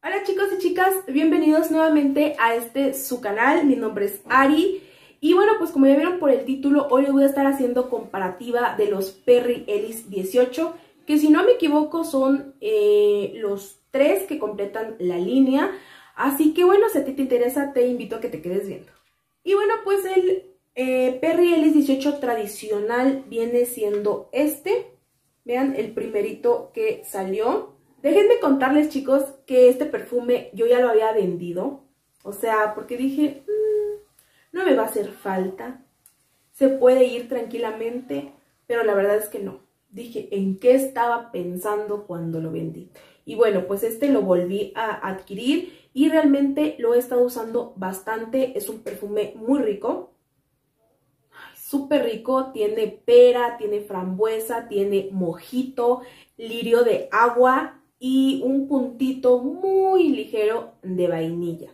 Hola chicos y chicas, bienvenidos nuevamente a su canal. Mi nombre es Ari y bueno, pues como ya vieron por el título, hoy les voy a estar haciendo comparativa de los Perry Ellis 18, que si no me equivoco son los 3 que completan la línea. Así que bueno, si a ti te interesa, te invito a que te quedes viendo. Y bueno, pues el Perry Ellis 18 tradicional viene siendo este. Vean el primerito que salió. Déjenme contarles, chicos, que este perfume yo ya lo había vendido. O sea, porque dije, no me va a hacer falta. Se puede ir tranquilamente, pero la verdad es que no. Dije, ¿en qué estaba pensando cuando lo vendí? Y bueno, pues este lo volví a adquirir y realmente lo he estado usando bastante. Es un perfume muy rico. Súper rico, tiene pera, tiene frambuesa, tiene mojito, lirio de agua y un puntito muy ligero de vainilla,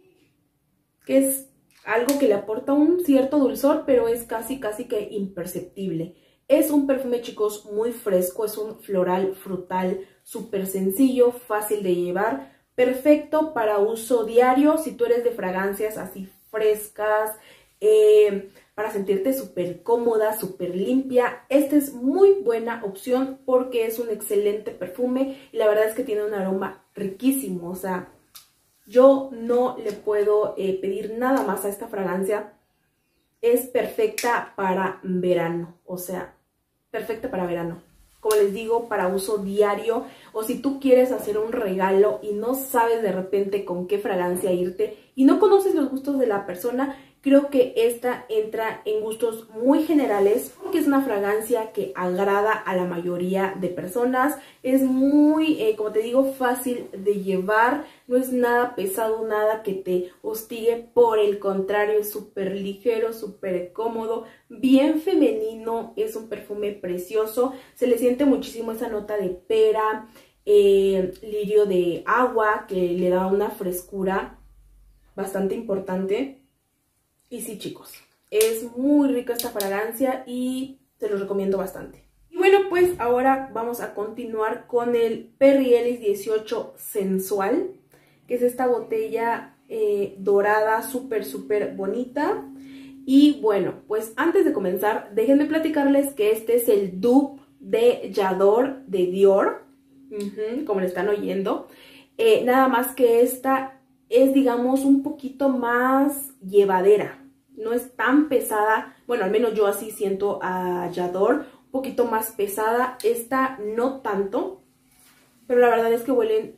que es algo que le aporta un cierto dulzor, pero es casi que imperceptible. Es un perfume, chicos, muy fresco, es un floral frutal súper sencillo, fácil de llevar, perfecto para uso diario si tú eres de fragancias así frescas, para sentirte súper cómoda, súper limpia. Esta es muy buena opción porque es un excelente perfume y la verdad es que tiene un aroma riquísimo. O sea, yo no le puedo pedir nada más a esta fragancia. Es perfecta para verano, o sea, perfecta para verano. Como les digo, para uso diario, o si tú quieres hacer un regalo y no sabes de repente con qué fragancia irte y no conoces los gustos de la persona, creo que esta entra en gustos muy generales porque es una fragancia que agrada a la mayoría de personas. Es muy, como te digo, fácil de llevar, no es nada pesado, nada que te hostigue, por el contrario, es súper ligero, súper cómodo, bien femenino, es un perfume precioso, se le siente muchísimo esa nota de pera, lirio de agua que le da una frescura bastante importante. Y sí, chicos, es muy rica esta fragancia y se los recomiendo bastante. Y bueno, pues ahora vamos a continuar con el Perry Ellis 18 Sensual, que es esta botella dorada súper bonita. Y bueno, pues antes de comenzar, déjenme platicarles que este es el dupe de J'adore de Dior, como le están oyendo. Nada más que esta es, digamos, un poquito más llevadera. No es tan pesada, bueno, al menos yo así siento a J'adore, un poquito más pesada. Esta no tanto, pero la verdad es que huelen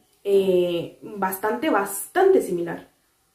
bastante similar.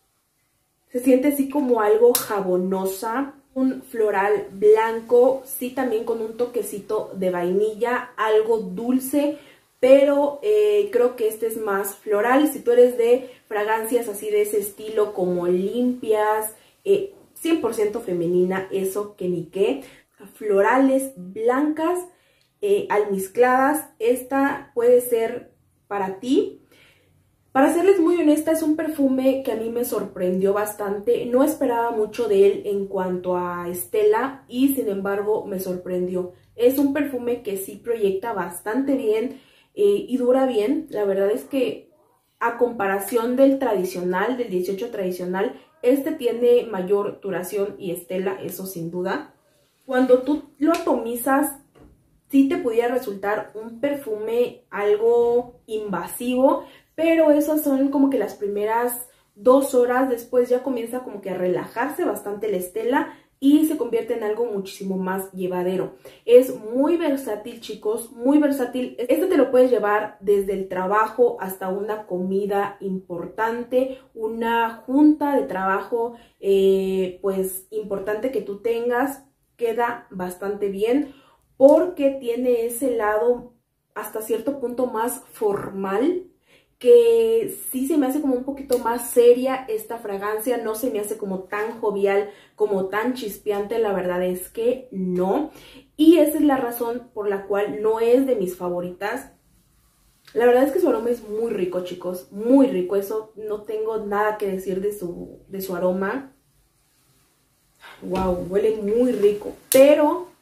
Se siente así como algo jabonosa, un floral blanco, sí, también con un toquecito de vainilla, algo dulce, pero creo que este es más floral. Si tú eres de fragancias así de ese estilo, como limpias, 100% femenina, eso que ni qué, florales, blancas, almizcladas, esta puede ser para ti. Para serles muy honesta, es un perfume que a mí me sorprendió bastante. No esperaba mucho de él en cuanto a Estela y sin embargo me sorprendió. Es un perfume que sí proyecta bastante bien y dura bien. La verdad es que a comparación del tradicional, del 18 tradicional, este tiene mayor duración y Estela, eso sin duda. Cuando tú lo atomizas, sí te pudiera resultar un perfume algo invasivo, pero esas son como que las primeras 2 horas. Después ya comienza como que a relajarse bastante la Estela y se convierte en algo muchísimo más llevadero. Es muy versátil, chicos, muy versátil. Este te lo puedes llevar desde el trabajo hasta una comida importante, una junta de trabajo pues importante que tú tengas. Queda bastante bien porque tiene ese lado hasta cierto punto más formal, que sí se me hace como un poquito más seria esta fragancia. No se me hace como tan jovial, como tan chispeante, la verdad es que no. Y esa es la razón por la cual no es de mis favoritas. La verdad es que su aroma es muy rico, chicos, muy rico. Eso no tengo nada que decir de su aroma. Wow, huele muy rico, pero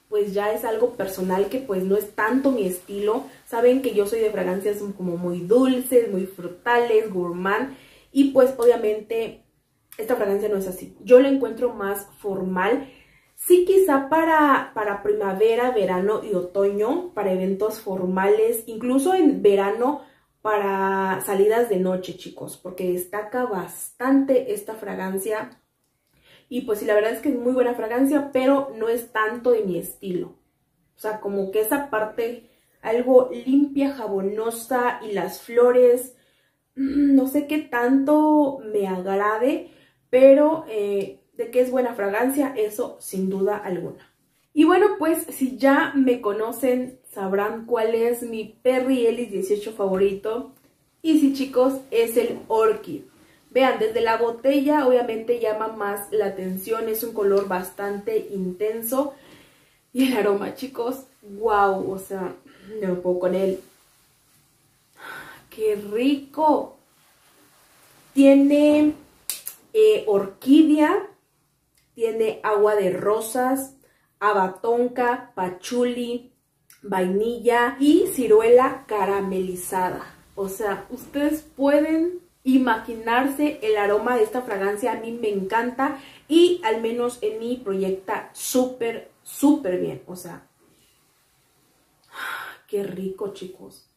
pues ya es algo personal que pues no es tanto mi estilo. Saben que yo soy de fragancias como muy dulces, muy frutales, gourmand, y pues obviamente esta fragancia no es así. Yo la encuentro más formal. Sí, quizá para primavera, verano y otoño, para eventos formales, incluso en verano para salidas de noche, chicos, porque destaca bastante esta fragancia. Y pues sí, la verdad es que es muy buena fragancia, pero no es tanto de mi estilo. O sea, como que esa parte algo limpia, jabonosa y las flores, no sé qué tanto me agrade, pero de que es buena fragancia, eso sin duda alguna. Y bueno, pues si ya me conocen, sabrán cuál es mi Perry Ellis 18 favorito. Y sí, chicos, es el Orchid. Vean, desde la botella obviamente llama más la atención, es un color bastante intenso. Y el aroma, chicos, wow, o sea, no lo puedo con él. ¡Qué rico! Tiene orquídea, tiene agua de rosas, abatonca, pachuli, vainilla y ciruela caramelizada. O sea, ustedes pueden imaginarse el aroma de esta fragancia. A mí me encanta y al menos en mí proyecta súper, súper bien. O sea, qué rico, chicos.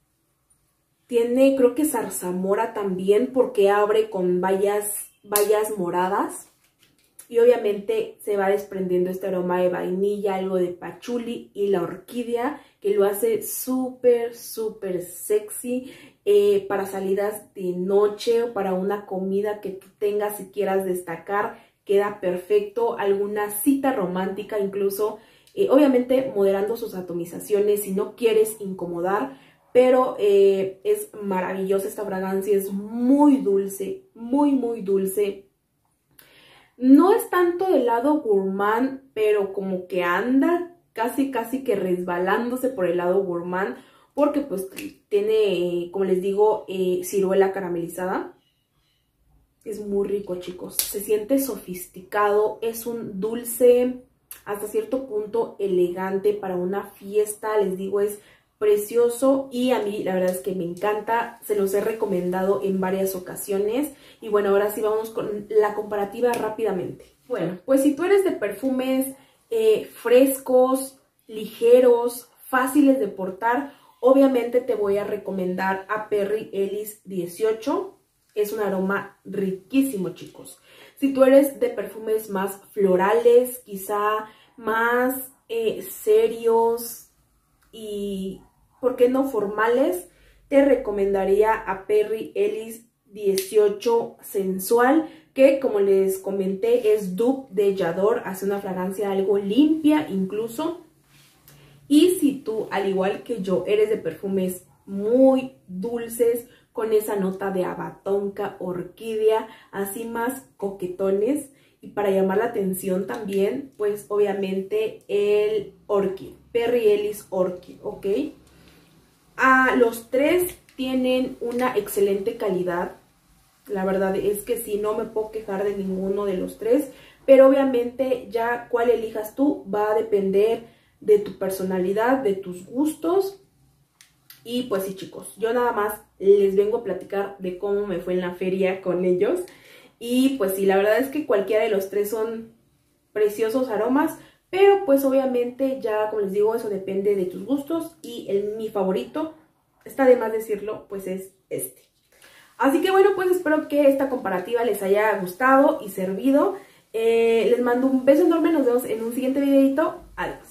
Tiene, creo que zarzamora también, porque abre con bayas moradas. Y obviamente se va desprendiendo este aroma de vainilla, algo de pachuli y la orquídea, que lo hace súper, súper sexy para salidas de noche o para una comida que tú tengas y quieras destacar. Queda perfecto. Alguna cita romántica incluso, obviamente moderando sus atomizaciones si no quieres incomodar. Pero es maravillosa esta fragancia, es muy dulce, muy, muy dulce. No es tanto del lado gourmand, pero como que anda casi que resbalándose por el lado gourmand, porque pues tiene, como les digo, ciruela caramelizada. Es muy rico, chicos. Se siente sofisticado, es un dulce hasta cierto punto elegante para una fiesta. Les digo, es precioso y a mí la verdad es que me encanta. Se los he recomendado en varias ocasiones. Y bueno, ahora sí vamos con la comparativa rápidamente. Bueno, pues si tú eres de perfumes frescos, ligeros, fáciles de portar, obviamente te voy a recomendar a Perry Ellis 18. Es un aroma riquísimo, chicos. Si tú eres de perfumes más florales, quizá más serios y, ¿por qué no formales?, te recomendaría a Perry Ellis 18 Sensual, que como les comenté es dupe de J'adore, hace una fragancia algo limpia incluso. Y si tú, al igual que yo, eres de perfumes muy dulces, con esa nota de abatonca, orquídea, así más coquetones, y para llamar la atención también, pues obviamente el Orchid, Perry Ellis Orchid, ¿ok? Los tres tienen una excelente calidad. La verdad es que sí, no me puedo quejar de ninguno de los tres, pero obviamente ya cuál elijas tú va a depender de tu personalidad, de tus gustos. Y pues sí, chicos, yo nada más les vengo a platicar de cómo me fue en la feria con ellos. Y pues sí, la verdad es que cualquiera de los tres son preciosos aromas, pero pues obviamente ya, como les digo, eso depende de tus gustos. Y mi favorito, está de más decirlo, pues es este. Así que bueno, pues espero que esta comparativa les haya gustado y servido. Les mando un beso enorme, nos vemos en un siguiente videito. Adiós.